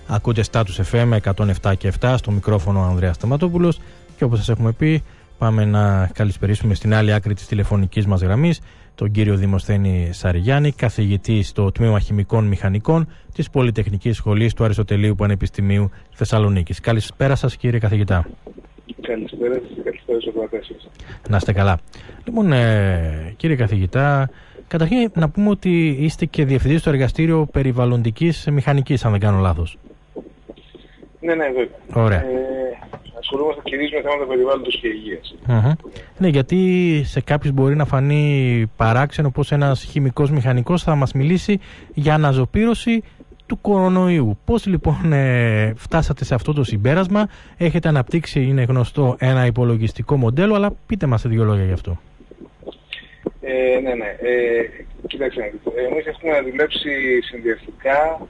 Ακούτε Status FM 107 και 7, στο μικρόφωνο ο Ανδρέας Σταματόπουλος, και όπως σας έχουμε πει, πάμε να καλησπερίσουμε στην άλλη άκρη της τηλεφωνικής μας γραμμής τον κύριο Δημοσθένη Σαριγιάννη, καθηγητή στο Τμήμα Χημικών Μηχανικών της Πολυτεχνικής Σχολής του Αριστοτελείου Πανεπιστημίου Θεσσαλονίκης. Καλησπέρα σας, κύριε καθηγητά. Καλησπέρα σας, καλησπέρα στους ακροατές. Να είστε καλά. Λοιπόν, κύριε καθηγητά, καταρχήν να πούμε ότι είστε και διευθυντής στο Εργαστήριο Περιβαλλοντικής Μηχανικής, αν δεν κάνω λάθος. Ναι, βέβαια. Ωραία. Ασχολούμαστε κυρίως με θέματα περιβάλλοντος και υγείας. Ναι, γιατί σε κάποιους μπορεί να φανεί παράξενο πως ένας χημικός μηχανικός θα μας μιλήσει για αναζωπήρωση του κορονοϊού. Πώς λοιπόν φτάσατε σε αυτό το συμπέρασμα? Έχετε αναπτύξει, είναι γνωστό, ένα υπολογιστικό μοντέλο, αλλά πείτε μας δύο λόγια γι' αυτό. Ναι. Κοιτάξτε, εμείς έχουμε δουλέψει συνδυαστικά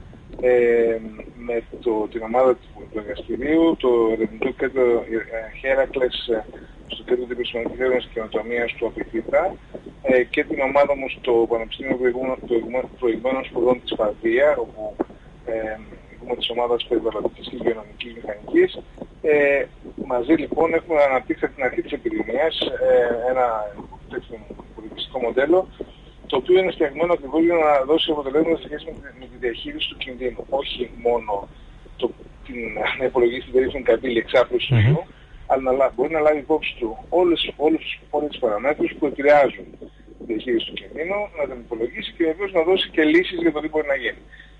με την ομάδα του εργαστηρίου, το ερευνητικό κέντρο Heracles στο κέντρο Επιστημονικής Έρευνας και Καινοτομίας του Απιθύτα και την ομάδα μου στο Πανεπιστήμιο Προηγμένων Σπουδών της Παρδία, όπου έχουμε της ομάδας Περιβαλλοντικής και Υγειονομικής Μηχανικής. Μαζί λοιπόν έχουμε αναπτύξει από την αρχή της επιδημίας ένα υπολογιστικό μοντέλο, το οποίο είναι φτιαγμένο ακριβώς για να δώσει αποτελέσματα σε σχέση με τη διαχείριση του κινδύνου. Όχι μόνο να υπολογίσει την περίφημη καμπύλη εξάπλωσης του ιού, αλλά μπορεί να λάβει υπόψη του όλες τις παραμέτρους που επηρεάζουν τη διαχείριση του κινδύνου, να τον υπολογίσει και βεβαίως να δώσει και λύσεις για το τι μπορεί να γίνει.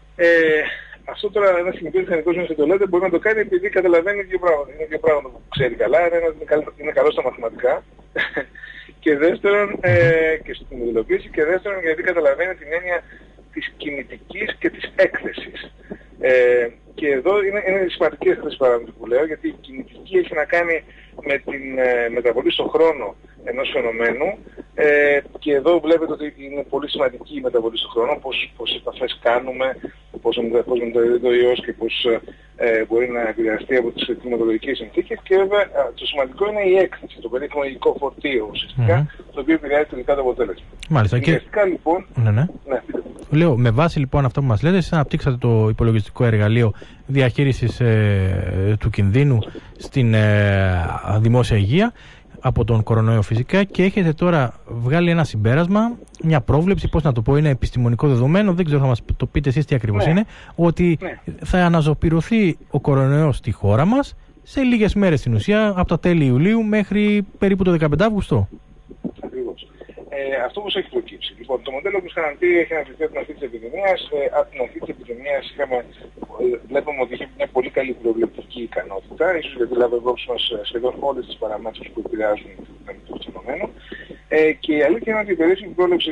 Αυτό τώρα ένας χημικός μηχανικός μέσα στο λέτε μπορεί να το κάνει επειδή καταλαβαίνει δύο πράγματα. Είναι δύο πράγματα που ξέρει καλά. Είναι καλό στα μαθηματικά. Και δεύτερον, και στην υλοποίηση, και δεύτερον γιατί καταλαβαίνει την έννοια της κινητικής και της έκθεσης. Και εδώ είναι σημαντικές αυτές τις παράμετροι που λέω, γιατί η κινητική έχει να κάνει με την μεταβολή στον χρόνο ενός φαινομένου, και εδώ βλέπετε ότι είναι πολύ σημαντική η μεταβολή στον χρόνο, πώς επαφές κάνουμε, πώς μεταδίδει το ιός και πώς μπορεί να επηρεαστεί από τις κλιματολογικές συνθήκες, και βέβαια το σημαντικό είναι η έκθεση, το περίφημο υλικό φορτίο ουσιαστικά, το οποίο επηρεάζει τελικά το αποτέλεσμα. Μάλιστα. Ουσιαστικά λοιπόν... Ναι. Λέω, με βάση λοιπόν αυτό που μας λέτε, εσείς αναπτύξατε το υπολογιστικό εργαλείο διαχείρισης του κινδύνου στην δημόσια υγεία από τον κορονοϊό φυσικά, και έχετε τώρα βγάλει ένα συμπέρασμα, μια πρόβλεψη, πώς να το πω, είναι επιστημονικό δεδομένο, δεν ξέρω, θα μας το πείτε εσείς τι ακριβώς είναι, ότι θα αναζωπηρωθεί ο κορονοϊός στη χώρα μας σε λίγες μέρες στην ουσία, από τα τέλη Ιουλίου μέχρι περίπου το 15 Αύγουστο. Ακριβώς. Αυτό πώς έχει προκύψει. Λοιπόν, το μοντέλο που είχαμε πει έχει αναπτυχθεί από την αρχή της επιδημίας. Από την αρχή της επιδημίας βλέπουμε ότι είχε μια πολύ καλή προβλεπτική ικανότητα, ίσως γιατί λάβει υπόψη μας σχεδόν όλες τις παραμέτρους που επηρεάζουν την δυναμική του φαινομένου. Και η αλήθεια είναι ότι η περίφημη πρόληψη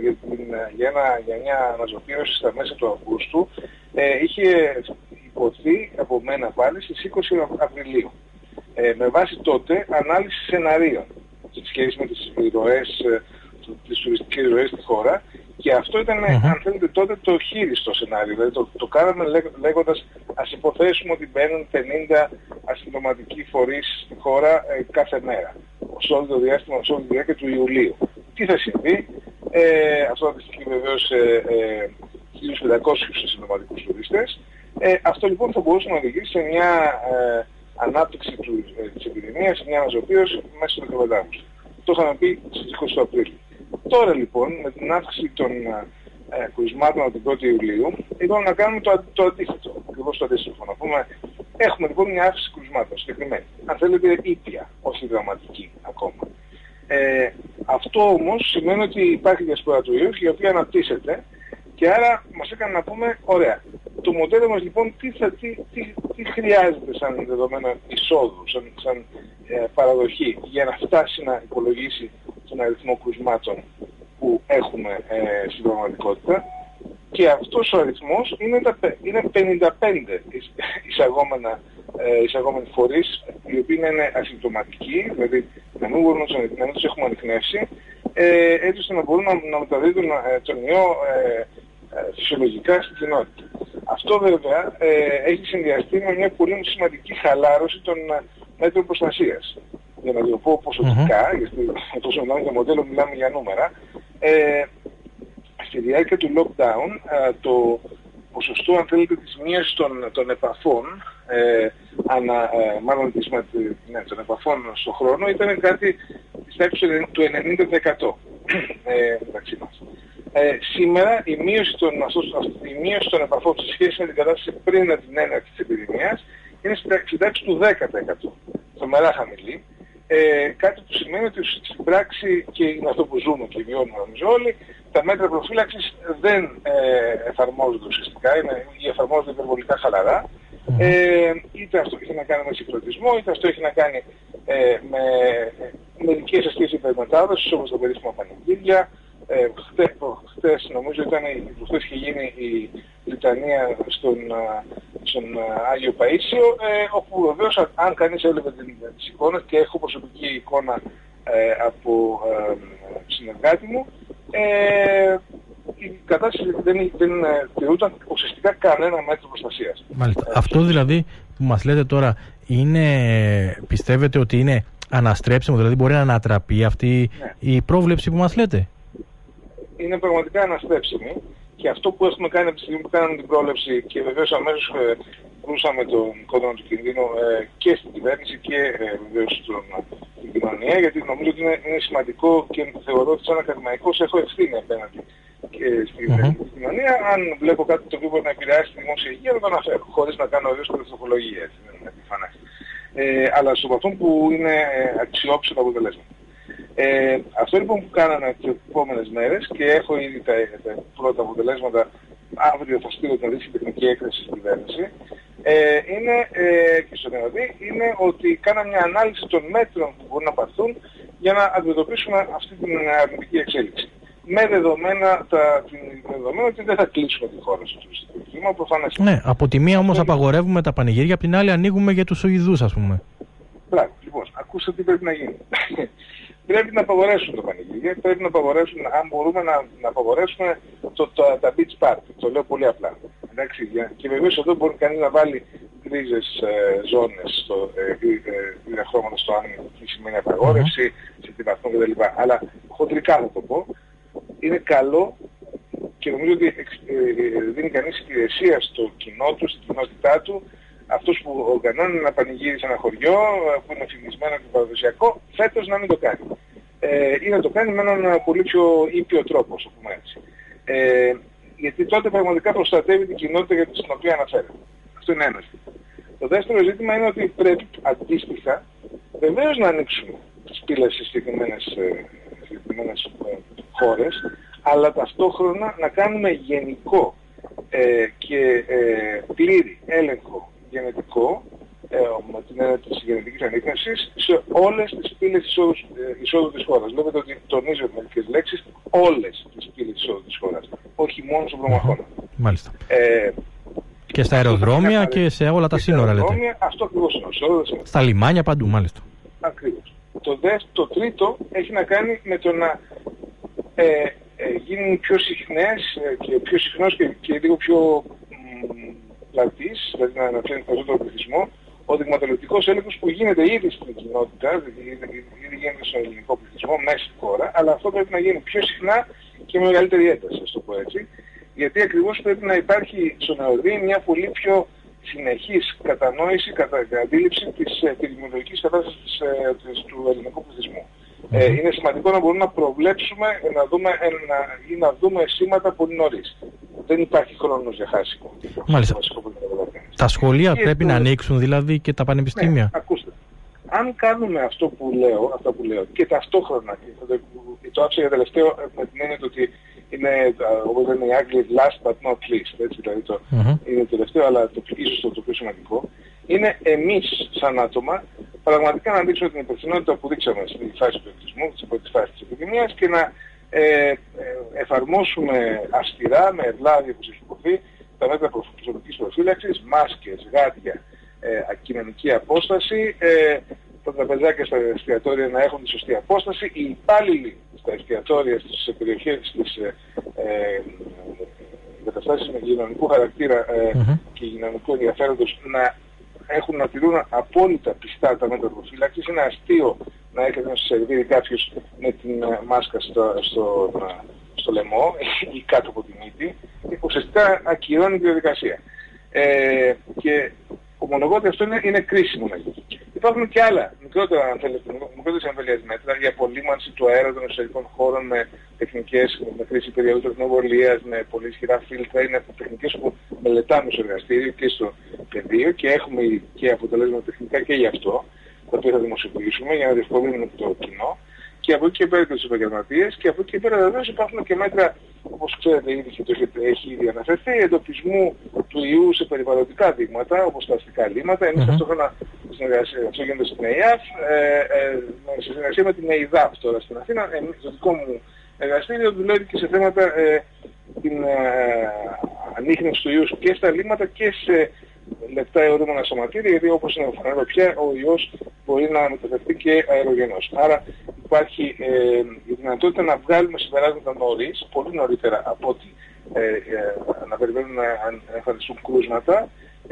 για μια αναζωπήρωση στα μέσα του Αυγούστου είχε υποθεί από μένα πάλι στις 20 Απριλίου. Με βάση τότε ανάλυση σεναρίων σε σχέση με τις τις τουριστικές ροές στη χώρα, και αυτό ήταν, αν θέλετε, τότε το χείριστο σενάριο. Δηλαδή το κάναμε λέγοντας, ας υποθέσουμε ότι μπαίνουν 50 ασυμπτωματικοί φορείς στη χώρα κάθε μέρα, σε όλο το διάστημα, σε όλη τη διάρκεια του Ιουλίου. Τι θα συμβεί? Αυτό θα αντιστοιχεί βεβαίως 1.500 ασυμπτωματικούς τουρίστες. Αυτό λοιπόν θα μπορούσε να οδηγήσει σε μια ανάπτυξη της επιδημίας, σε μια αναζωπήρωση μέσα στο 15 Αύγουστο. Το είχαμε πει στις 20 του Απρίλη. Τώρα λοιπόν, με την αύξηση των κρουσμάτων από την 1η Ιουλίου, είπαμε να κάνουμε το αντίθετο. Ακριβώς το αντίστοιχο. Να πούμε, έχουμε λοιπόν μια αύξηση κρουσμάτων συγκεκριμένη. Αν θέλετε, ήπια, όχι δραματική ακόμα. Αυτό όμως σημαίνει ότι υπάρχει διασπορά του ιού, η οποία αναπτύσσεται, και άρα μας έκανε να πούμε, ωραία, το μοντέλο μας λοιπόν τι χρειάζεται σαν δεδομένο εισόδου, σαν παραδοχή, για να φτάσει να υπολογίσει τον αριθμό κρουσμάτων που έχουμε στην πραγματικότητα. Και αυτός ο αριθμός είναι 55 εισαγόμενοι φορείς, οι οποίοι είναι ασυμπτωματικοί, δηλαδή να μην τους έχουμε ανιχνεύσει, έτσι ώστε να μπορούν να μεταδίδουν τον ιό φυσιολογικά στην κοινότητα. Αυτό βέβαια έχει συνδυαστεί με μια πολύ σημαντική χαλάρωση των μέτρων προστασίας. Για να το πω ποσοτικά, γιατί όσο μιλάμε για μοντέλο μιλάμε για νούμερα, στη διάρκεια του lockdown ποσοστό, αν θέλετε, της μείωσης των επαφών, των επαφών στον χρόνο ήταν κάτι της τάξης του 90% μεταξύ μας. Σήμερα η μείωση των επαφών σε σχέση με την κατάσταση πριν την έναρξη της επιδημίας είναι στην τάξη του 10%. Τρομερά χαμηλή. Κάτι που σημαίνει ότι στην πράξη, και είναι αυτό που ζούμε και βιώνουμε νομίζω όλοι, τα μέτρα προφύλαξης δεν εφαρμόζονται ουσιαστικά ή εφαρμόζονται υπερβολικά χαλαρά. Είτε αυτό έχει να κάνει με συγχρονισμό, είτε αυτό έχει να κάνει με μερικές ασκήσεις υπερμετάδοσης, όπως το περίφημο πανηγύρια. Χτες νομίζω χτες είχε γίνει η λιτανία στον Άγιο Παΐσιο, όπου βεβαίως αν κανείς έβλεπε τις εικόνες, και έχω προσωπική εικόνα από συνεργάτη μου, η κατάσταση δεν τηρούταν ουσιαστικά κανένα μέτρο προστασίας. Μάλιστα. Αυτό δηλαδή που μας λέτε τώρα πιστεύετε ότι είναι αναστρέψιμο, δηλαδή μπορεί να ανατραπεί αυτή η πρόβλεψη που μας λέτε? Είναι πραγματικά αναστρέψιμη, και αυτό που έχουμε κάνει από τη στιγμή που κάναμε την πρόληψη, και βεβαίως αμέσως βρούσαμε τον κόδωνα του κινδύνου και στην κυβέρνηση και βεβαίως στην κοινωνία, γιατί νομίζω ότι είναι σημαντικό και θεωρώ ότι σαν ακαδημαϊκός έχω ευθύνη απέναντι και στην κοινωνία. Αν βλέπω κάτι το οποίο μπορεί να επηρεάσει τη δημόσια υγεία, θα το αναφέρω, χωρίς να κάνω βεβαίως καταστροφολογία, έτσι, δεν είναι επιφανές. Αλλά στο βαθμό που είναι αξιόπιστο τα αποτελέσματα. Αυτό λοιπόν που κάναμε τις επόμενες μέρες, και έχω ήδη τα πρώτα αποτελέσματα, αύριο θα στείλω την αντίστοιχη τεχνική έκθεση στην κυβέρνηση, και στον ΕΟΔΗ, είναι ότι κάναμε μια ανάλυση των μέτρων που μπορούν να πάρθουν για να αντιμετωπίσουμε αυτή την αρνητική εξέλιξη. Με δεδομένα ότι δεν θα κλείσουμε τη χώρα στο τουριστικό κλίμα, προφανώς. Ναι, από τη μία όμως απαγορεύουμε τα πανηγύρια, από την άλλη ανοίγουμε για τους Σουηδούς, ας πούμε. Μπράβο, λοιπόν, ακούστε τι πρέπει να γίνει. Πρέπει να απαγορεύσουν το πανηγύρια, πρέπει να απαγορεύσουν, αν μπορούμε να απαγορεύσουμε τα beach party, το λέω πολύ απλά. Εντάξει, και βεβαίως εδώ μπορεί κανείς να βάλει γκρίζες ζώνες, χρώματα στο αν τι σημαίνει απαγόρευση, σε τι βαθμό κτλ. Αλλά χοντρικά θα το πω, είναι καλό και νομίζω ότι δίνει κανείς υπηρεσία στο κοινό του, στην κοινότητά του, αυτός που οργανώνει ένα πανηγύρι σε ένα χωριό που είναι φημισμένο και παραδοσιακό, φέτος να μην το κάνει. Ή να το κάνει με έναν πολύ πιο ήπιο τρόπο, ας πούμε έτσι. Γιατί τότε πραγματικά προστατεύει την κοινότητα για την οποία αναφέρεται. Αυτό είναι ένα ζήτημα. Το δεύτερο ζήτημα είναι ότι πρέπει αντίστοιχα βεβαίως να ανοίξουμε τις πύλες σε συγκεκριμένες χώρες, αλλά ταυτόχρονα να κάνουμε γενικό και πλήρη έλεγχο γενετικό, με την έννοια της γενετικής ανίκνευσης, σε όλες τις πύλες εισόδου της χώρας. Βλέπετε ότι τονίζω με μερικές λέξεις, όλες τις πύλες εισόδου της χώρας, όχι μόνο στον προμαχώνα. Μάλιστα. Και στα αεροδρόμια και σε όλα τα σύνορα, λέτε. Αυτό ακριβώς είναι. Στα λιμάνια, παντού, μάλιστα. Ακριβώς. Το τρίτο έχει να κάνει με το να γίνουν πιο συχνές και πιο συχνός και λίγο πιο πλατής, δηλαδή να αναφέρει περισσότερο πληθυσμό, ο δειγματοληπτικός έλεγχος που γίνεται ήδη στην κοινότητα, ήδη γίνεται στον ελληνικό πληθυσμό μέσα στη χώρα, αλλά αυτό πρέπει να γίνει πιο συχνά και με μεγαλύτερη ένταση, ας το πω έτσι, γιατί ακριβώς πρέπει να υπάρχει στον ΕΟΔΗ μια πολύ πιο συνεχής κατανόηση, αντίληψη της επιδημιολογικής κατάστασης του ελληνικού πληθυσμού. Είναι σημαντικό να μπορούμε να προβλέψουμε να δούμε σήματα πολύ νωρίς. Δεν υπάρχει χρόνος για χάσιμο. Μάλιστα. Τα σχολεία πρέπει να ανοίξουν δηλαδή και τα πανεπιστήμια. Ναι, ακούστε. Αν κάνουμε αυτό που λέω και ταυτόχρονα, και το άφησα για τελευταίο με την έννοια ότι είναι, όπως λένε οι Άγγλοι, last but not least, έτσι, δηλαδή είναι το τελευταίο, αλλά ίσως το πιο σημαντικό, είναι εμείς σαν άτομα πραγματικά να δείξουμε την υπευθυνότητα που δείξαμε στη φάση του εκτισμού, στην πρώτη φάση της επιδημίας, και να εφαρμόσουμε αυστηρά, με ευλάβεια που έχει υποθεί, τα μέτρα προσωπικής προφύλαξης, μάσκες, γάντια, κοινωνική απόσταση, τα τραπεζάκια στα εστιατόρια να έχουν τη σωστή απόσταση, οι υπάλληλοι στα εστιατόρια, στις περιοχές, στις εγκαταστάσεις με κοινωνικού χαρακτήρα και κοινωνικού ενδιαφέροντος να τηρούν απόλυτα πιστά τα μέτρα προφύλαξης. Είναι αστείο να έρχεται να σας σερβίρει κάποιος με την μάσκα στο λαιμό ή κάτω από τη μύτη, ουσιαστικά ακυρώνει τη διαδικασία. Και ομολογώ ότι αυτό είναι κρίσιμο να γίνει. Υπάρχουν και άλλα μικρότερες εμβέλειας μέτρα για απολύμανση του αέρα των εσωτερικών χώρων με τεχνικές, με χρήση περιόδου τεχνοβολίας, με πολύ ισχυρά φίλτρα. Είναι τεχνικές που μελετάμε στο εργαστήριο και στο πεδίο και έχουμε και αποτελέσματα τεχνικά και γι' αυτό, τα οποία θα δημοσιοποιήσουμε για να διευκολύνουμε το κοινό. Και από εκεί και πέρα και τους επαγγελματίες, και από εκεί και πέρα βεβαίως υπάρχουν και μέτρα, όπως ξέρετε ήδη και το έχει ήδη αναφερθεί, εντοπισμού του ιού σε περιβαλλοντικά δείγματα, όπως τα αστικά λίμματα. Εμείς ταυτόχρονα, αυτό γίνεται στην ΕΙΑΦ, σε συνεργασία με την ΕΙΔΑΦ τώρα στην Αθήνα, το δικό μου εργαστήριο δουλεύει και σε θέματα την ανίχνευση του ιού και στα λίμματα και σε λεπτά αιωρούμενα σωματίδια, γιατί όπως είναι φανερό πια, ο ιός μπορεί να μεταφερθεί και αερογενώς. Άρα υπάρχει η δυνατότητα να βγάλουμε συμπεράσματα νωρίς, πολύ νωρίτερα από ότι να περιμένουν να εμφανιστούν κρούσματα,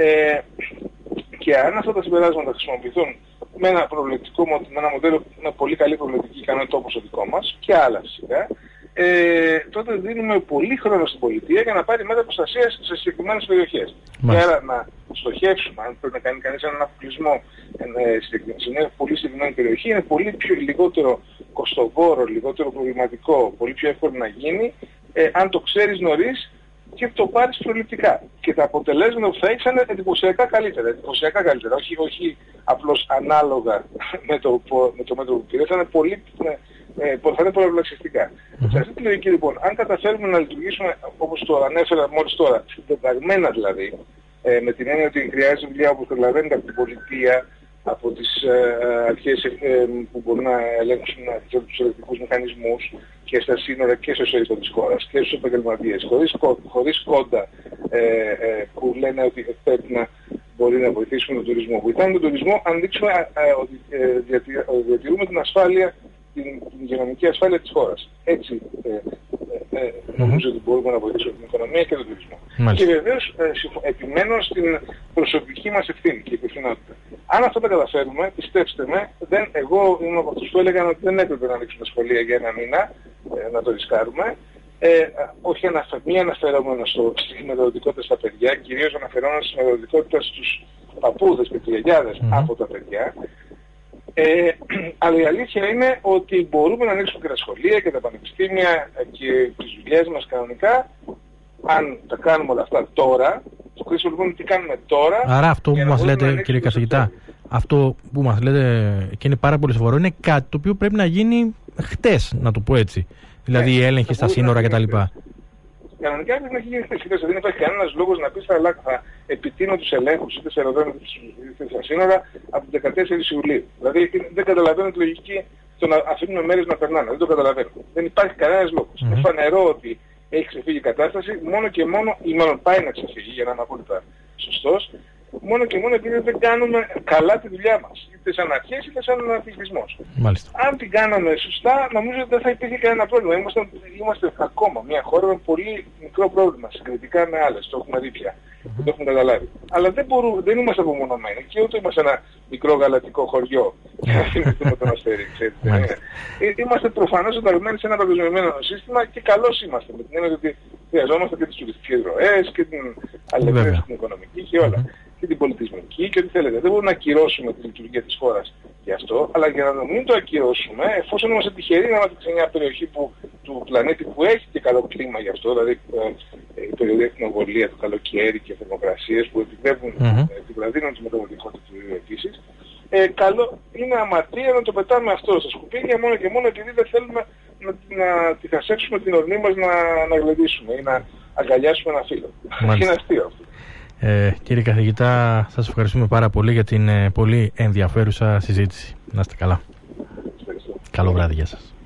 και αν αυτά τα συμπεράσματα χρησιμοποιηθούν με ένα μοντέλο με πολύ καλή προβλεπτική ικανότητα όπως το δικό μας και άλλα φυσικά, τότε δίνουμε πολύ χρόνο στην πολιτεία για να πάρει μέτρα προστασίας σε συγκεκριμένες περιοχές. Και άρα να στοχεύσουμε, αν πρέπει να κάνει κανείς έναν αποκλεισμό σε μια πολύ συγκεκριμένη περιοχή, είναι πολύ λιγότερο κοστοβόρο, λιγότερο προβληματικό, πολύ πιο εύκολο να γίνει, αν το ξέρεις νωρίς και το πάρεις προληπτικά. Και τα αποτελέσματα που θα έχεις είναι εντυπωσιακά καλύτερα. Όχι απλώς ανάλογα με το μέτρο που πήρε, θα είναι πολλαπλασιαστικά. Σε αυτή τη λογική λοιπόν, αν καταφέρουμε να λειτουργήσουμε όπως το ανέφερα μόλις τώρα, συντεταγμένα δηλαδή, με την έννοια ότι χρειάζεται δουλειά όπως καταλαβαίνετε από την πολιτεία, από τις αρχές που μπορούν να ελέγξουν τους ελεκτικούς μηχανισμούς και στα σύνορα και στο εσωτερικό της χώρας και στους επαγγελματίες, χωρίς κόντα που λένε ότι πρέπει να μπορεί να βοηθήσουμε τον τουρισμό. Βοηθάμε τον τουρισμό αν δείξουμε ότι διατηρούμε την ασφάλεια, την υγειονομική ασφάλεια της χώρας. Έτσι νομίζω ότι μπορούμε να βοηθήσουμε την οικονομία και τον τουρισμό. Και βεβαίως επιμένω στην προσωπική μας ευθύνη και υπευθυνότητα. Αν αυτό τα καταφέρουμε, πιστέψτε με, εγώ είμαι από αυτούς που έλεγαν ότι δεν έπρεπε να ανοίξουμε σχολεία για ένα μήνα, να το ρισκάρουμε. Όχι μη αναφερόμενο στη μεταδοτικότητα στα παιδιά, κυρίως αναφερόμενο στη μεταδοτικότητα στους παππούδες και τους γιαγιάδες από τα παιδιά. Αλλά η αλήθεια είναι ότι μπορούμε να ανοίξουμε και τα σχολεία και τα πανεπιστήμια και τις δουλειές μας κανονικά, αν τα κάνουμε όλα αυτά τώρα. Το κρίσιμο λοιπόν είναι τι κάνουμε τώρα. Άρα αυτό που μας λέτε, κύριε καθηγητά, αυτό που μας λέτε και είναι πάρα πολύ σοβαρό, είναι κάτι το οποίο πρέπει να γίνει χτες, να το πω έτσι. Δηλαδή η έλεγχη στα σύνορα κτλ. Κανονικά πρέπει να έχει γίνει χτες. Δεν υπάρχει κανένας λόγος να πεις θα επιτείνω τους ελέγχους είτε σε αεροδρόμια είτε στα σύνορα από τις 14 Ιουλίου. Δηλαδή δεν καταλαβαίνω τη λογική το να αφήνουμε μέρες να περνάνε. Δεν το καταλαβαίνω. Δεν υπάρχει κανένας λόγος. Είναι φανερό ότι έχει ξεφύγει η κατάσταση μόνο και μόνο, ή μάλλον πάει να ξεφύγει για να είμαι απόλυτα σωστός, μόνο και μόνο επειδή δεν κάνουμε καλά τη δουλειά μας, είτε σαν αρχές είτε σαν αθλητισμός. Αν την κάναμε σωστά, νομίζω ότι δεν θα υπήρχε κανένα πρόβλημα. Είμαστε ακόμα μια χώρα με πολύ μικρό πρόβλημα συγκριτικά με άλλες. Το έχουμε δει πια. Το έχουμε καταλάβει. Αλλά δεν είμαστε απομονωμένοι και ούτε είμαστε ένα μικρό γαλατικό χωριό για να θυμηθούμε τον αστέρι. Είμαστε προφανώς ενταγμένοι σε ένα παγκοσμιωμένο σύστημα και καλώς είμαστε. Με την έννοια ότι χρειαζόμαστε και τις τουριστικές ροές και την αλληλεγγύη στην οικονομική και όλα. Και την πολιτισμική και ό,τι θέλετε. Δεν μπορούμε να ακυρώσουμε τη λειτουργία της χώρας γι' αυτό, αλλά για να μην το ακυρώσουμε, εφόσον είμαστε τυχεροί να είμαστε σε μια περιοχή του πλανήτη που έχει και καλό κλίμα γι' αυτό, δηλαδή η περιοχή ακτινοβολία, το καλοκαίρι και θερμοκρασίες που επιτρέπουν επιβραδύνουν τη μεταβατικότητα του ήλιου επίσης, καλό είναι αμαρτία να το πετάμε αυτό στα σκουπίδια μόνο και μόνο επειδή δεν θέλουμε να τυχασέψουμε την ορμή μας να γλεντήσουμε ή να αγκαλιάσουμε ένα φύλλο. Είναι αστείο αυτό. Κύριε καθηγητά, σας ευχαριστούμε πάρα πολύ για την πολύ ενδιαφέρουσα συζήτηση. Να είστε καλά. Καλό βράδυ για σας.